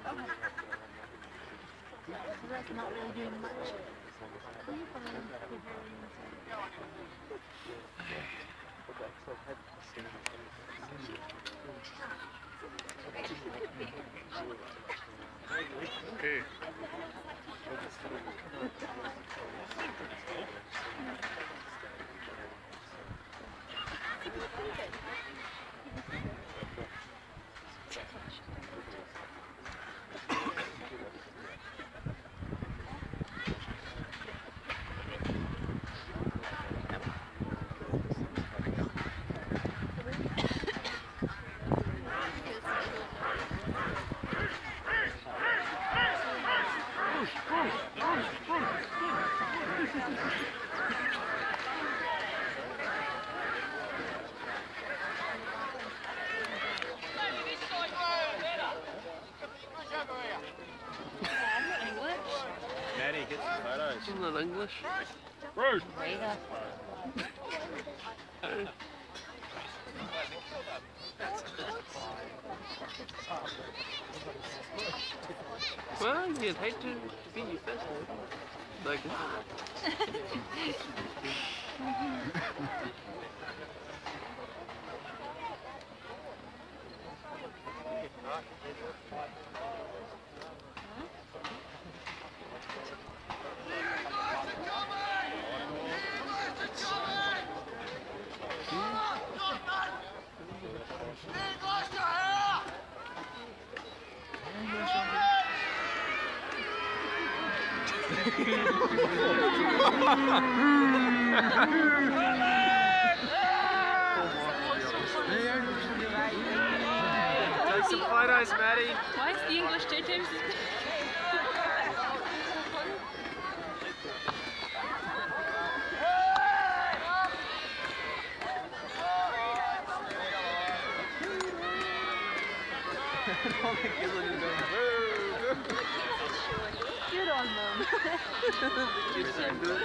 So that's not really doing much. Okay. Maddie, get some photos. Isn't that English? Bruce! Well, you'd hate to be your first one. Like, take some photos, Maddie. Why is the English two teams? Good on them. Kids are good.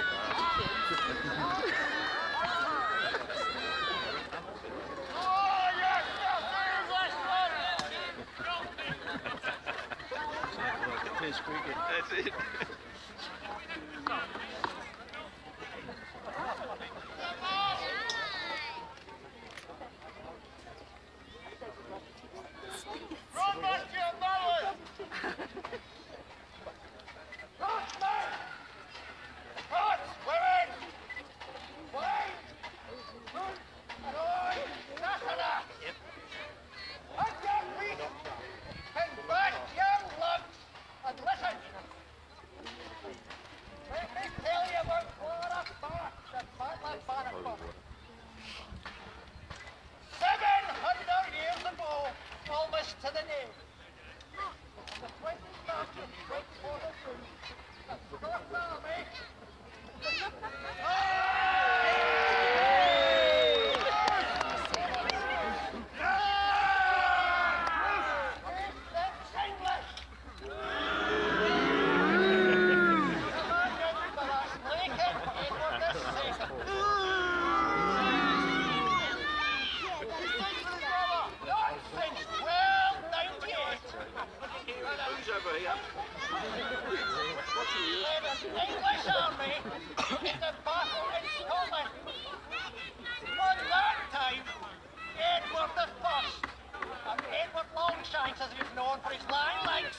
Test cricket. That's it. English army in the battle in Scotland. On that time, Edward the First, and Edward Longshanks as he was known for his long legs.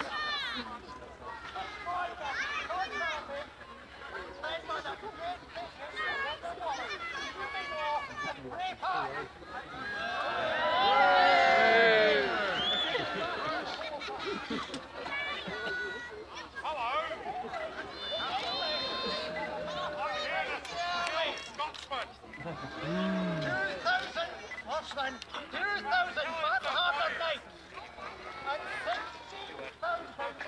Horsemen, 2,000 bad-hearted knights, and 60,000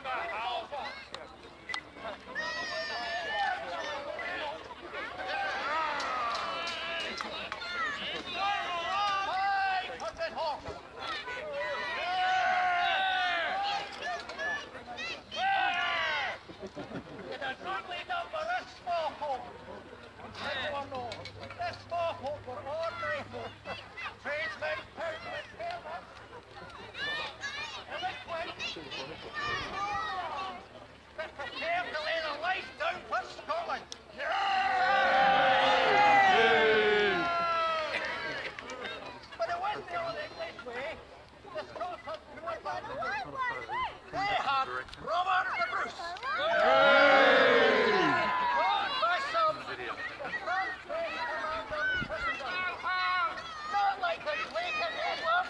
500 horse. In a goodly number of small folk. Everyone knows, the small folk were ordinary folk. Tradesmen, townsmen, sailors. And the But prepare to lay the life down for Scotland. But it wasn't the old English way. The Scots had more advantages. They had Robert the Bruce. Fought by some, the first great commander in Christendom. Not like the Lincoln Edward.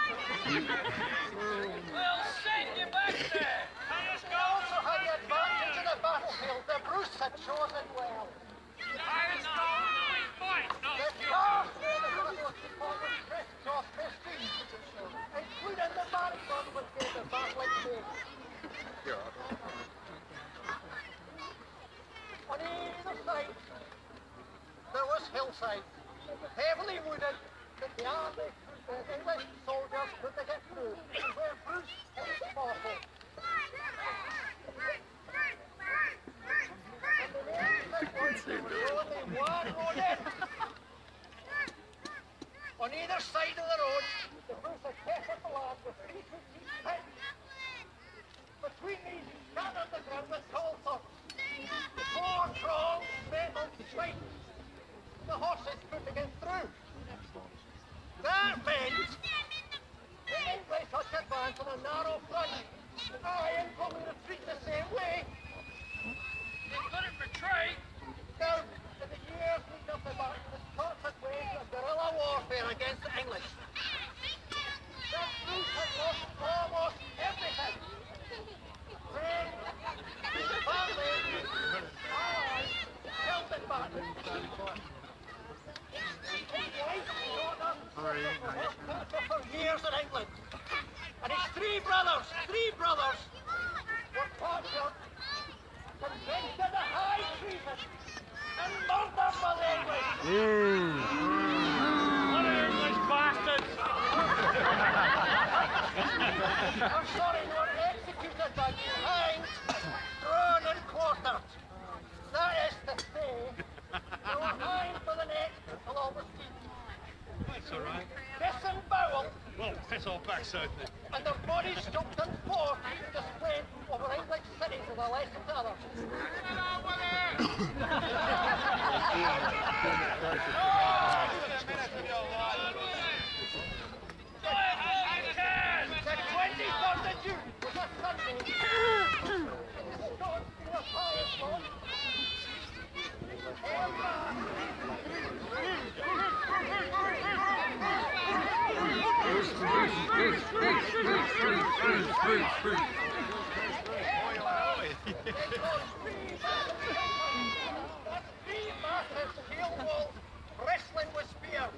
Well, send you back there. He also had the advantage of the battlefield. The Bruce had chosen well. The first day the battle was fought with crisscross prestige, including the Bannockburn, which gave the battle its name. On either side, there was hillside, heavily wooded, that the army, the English soldiers couldn't get through, and where Bruce held the battle. And the name that was only one road in. On either side of the road, the Bruce had tested the land with 3 feet each pit. Between these, scattered the ground with tall thorns. The 4 strong metal spikes. The horses couldn't get through. That meant the English had to advance on a narrow front. And probably retreat the same way. They couldn't retreat. Now, in the years leading up to the battle, the Scots had waged a guerrilla warfare against the English. The Bruce had lost almost everything. Friends, family, allies, killed in battle. His wife, daughter, for years in England. And his 3 brothers, were tortured, convicted of high treason, and murdered by the English. What English bastards! I'm sorry, they were executed by hanged, thrown and quartered. That is to say, they were hanged by the neck until all was deep. That's alright. Disemboweled, Well, piss off back south then. and their bodies stuffed in forth and displayed over English cities as a lesson to others. The 23rd of June was a Sunday. Scots being a pious lot. Three massive steel walls bristling with spears.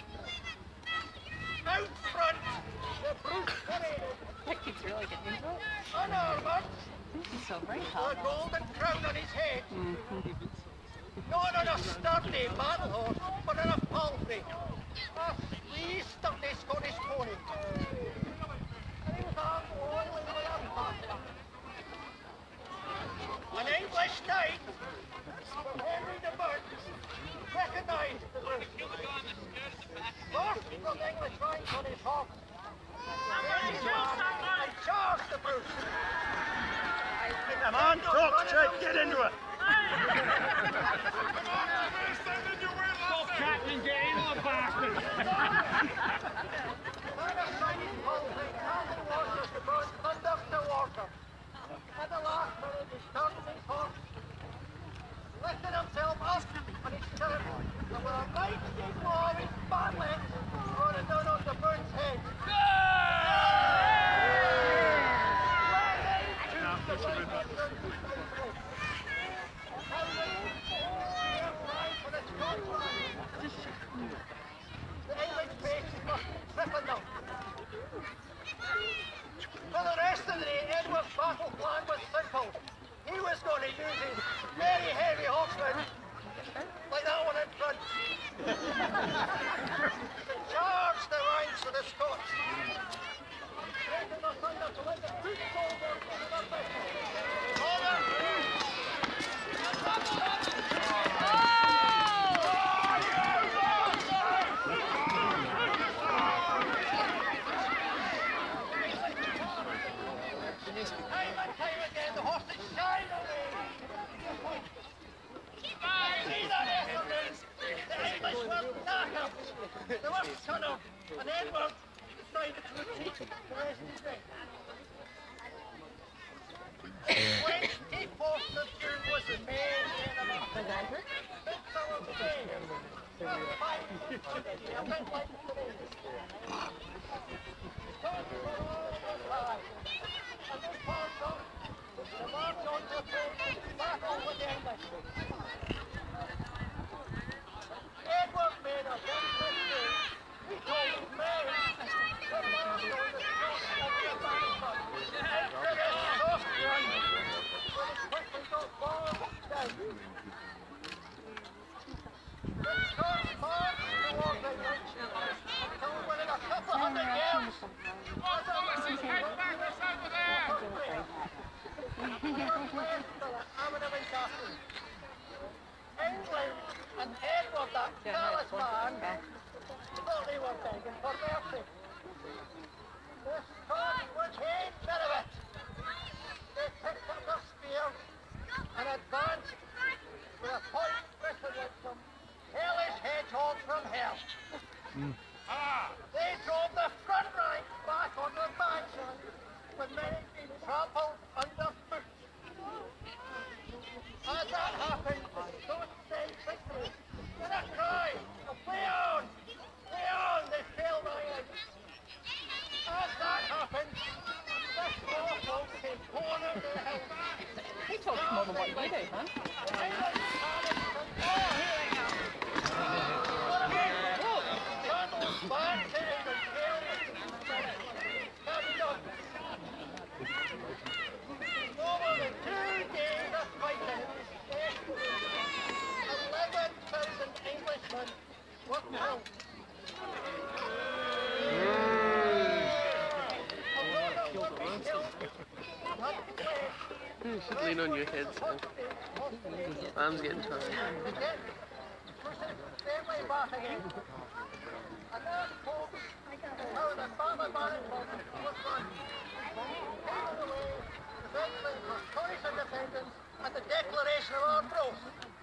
Out front, the Bruce paraded, That kid's really getting into it. unarmoured, He's so very with tall. a golden crown on his head. Not on a sturdy battle horse, but on a palfrey. A wee sturdy Scottish pony. And he was armed only with a buckler. An English knight, Sir Henry de Burgh, recognised the Bruce. Burst from the English ranks on his horse. And charged the Bruce. Come on, talk, Jake, get into it! Stop chatting and get into the bastard. At the last minute, he started his horse, lifted himself up on his stirrup, and with a mighty blow of his back leg, brought it down on the Burns' head. The English base must be tripping them. For the rest of the day, Edward's battle plan was simple. He was going to use his very heavy horsemen, like that one in front, to charge the ranks of the Scots. Breaking the thunder to let the foot soldiers into their battle. Order! English were knackered. They were scunnered, and Edward decided to retreat the rest of the day. Wednesday, 4th of June was the main enemy. Big fellow today. A bit like today. And this part of the march on to the battle with the English. Edward made a very quick move. He told his men to march on the coast of the Bannockburn into the soft run, where it quickly got bogged down. The Scots marched towards the English until within a couple of hundred yards. England and Edward, that callous man, thought they were begging for mercy. The Scots would hate none of it. They picked up their spears and advanced with a point written with them, hellish hedgehog from hell. They drove the front rank back on their backs, with many being trampled underfoot. As that happened, those men victory, with a cry of Leon! Leon! They fell right. As that happened, this mortal came pouring out of the hill. He talks more than what you do, huh? Over the 2 days of fighting, 11,000 Englishmen were killed. You should lean on your head, so arms getting tired. Back again. And that folks, how the Battle of Bannockburn was won. Taking away the victory for Scottish independence and the declaration of our growth.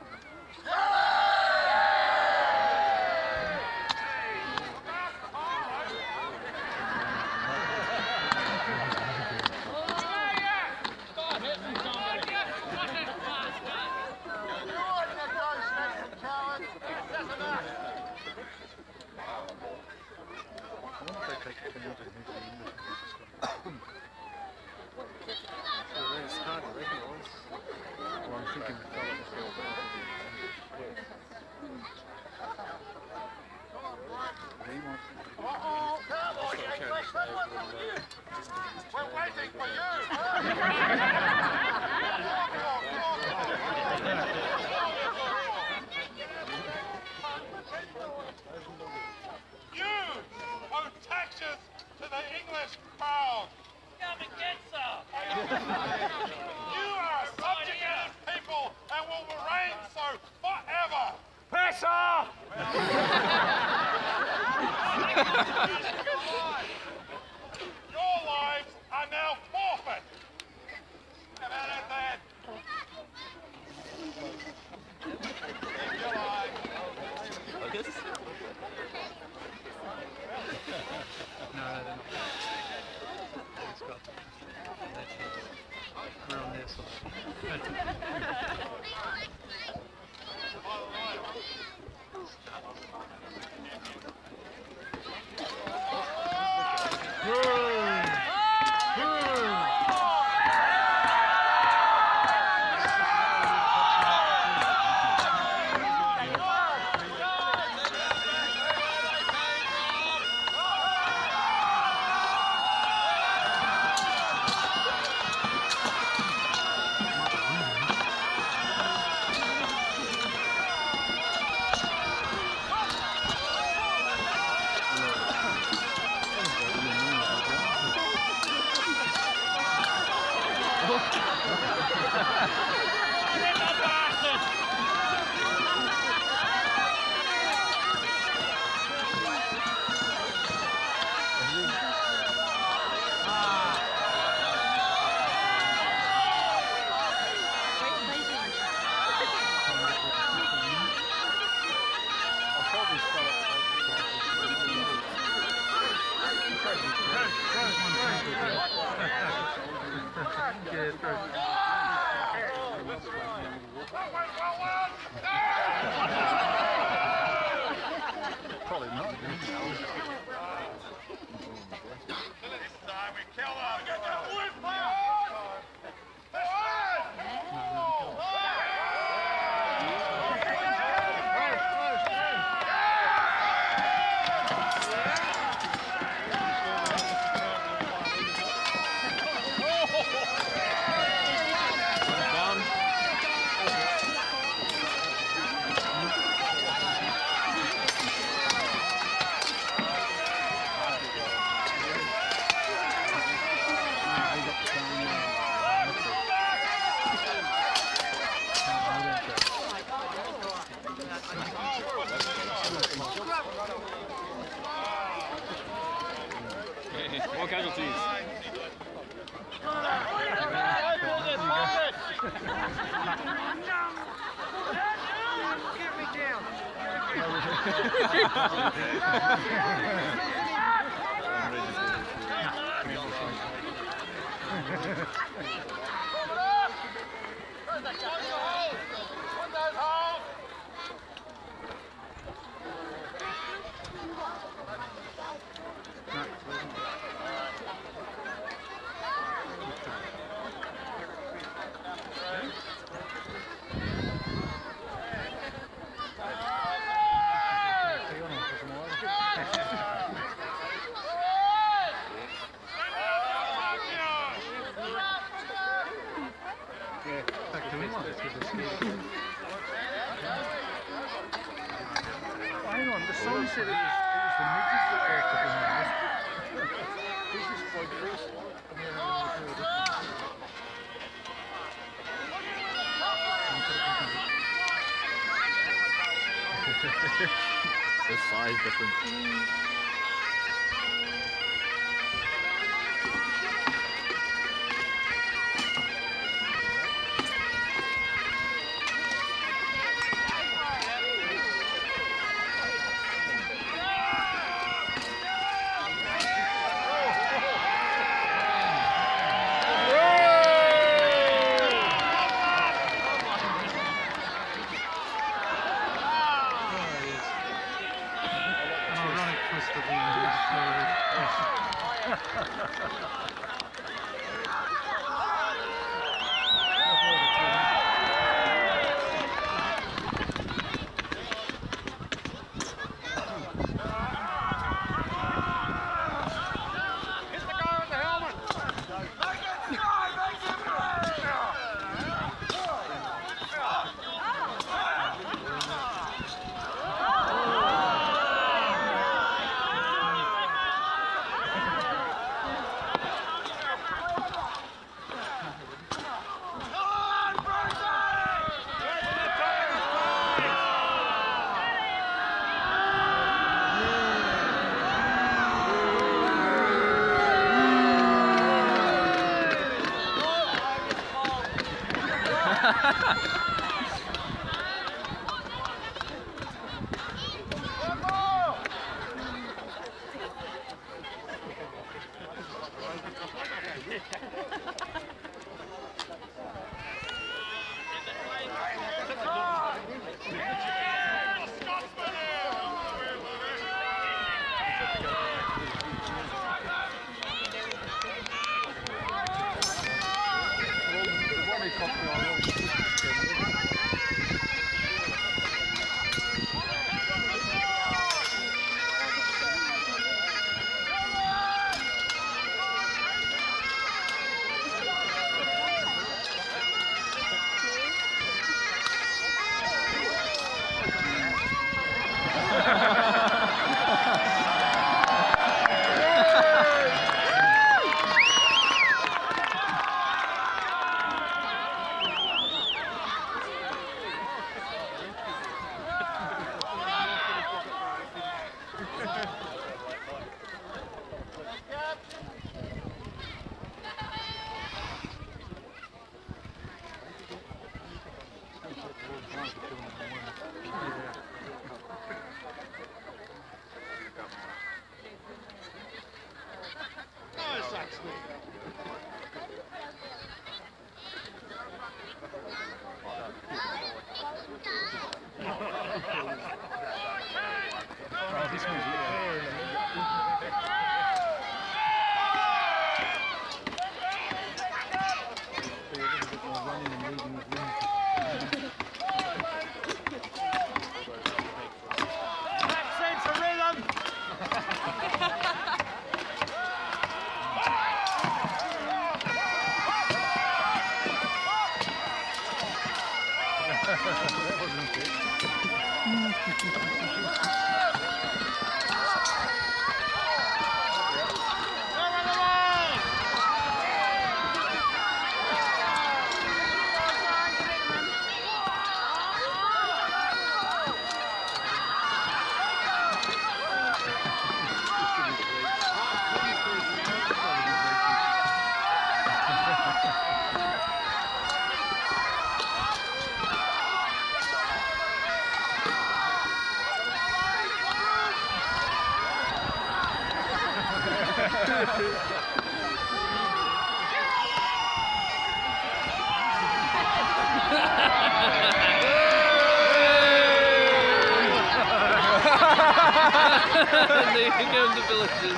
It's hard to recognise. Well, I'm thinking the fella before. He wants Come on, you Englishmen, what's up with you? We're waiting for you! You owe taxes to the English crown. Come and get some! You are a subjugated people and will remain so forever. Piss off! Your lives are now forfeit. Come out of that. Keep your eye. We're on their side. Probably not. We kill them. Get that wood, play on! More casualties. Hang on, the song said it was the midgets that were active in this. This is quite close. The size difference. That wasn't it. And there you go, the villagers.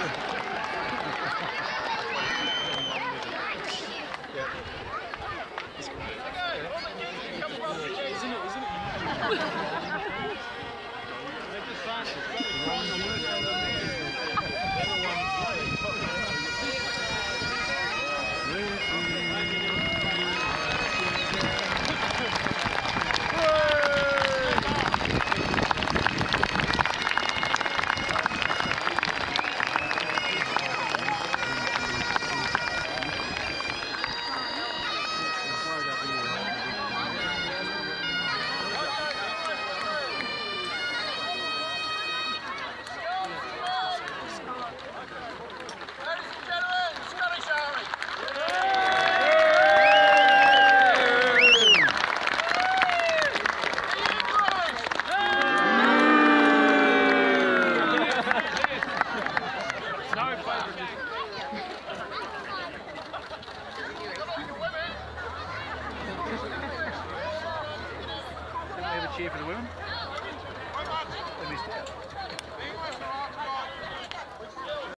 Cheer for the women.